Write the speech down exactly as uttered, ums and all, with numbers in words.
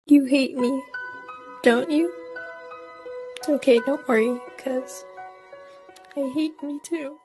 You hate me, don't you? It's okay, don't worry, cause I hate me too.